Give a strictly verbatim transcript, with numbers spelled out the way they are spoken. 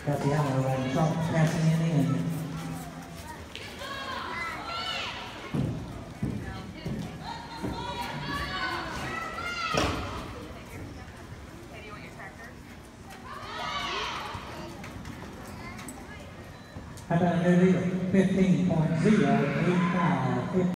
Tatiana Ryan Trump passing it in. How about a new leader? fifteen point oh eight five.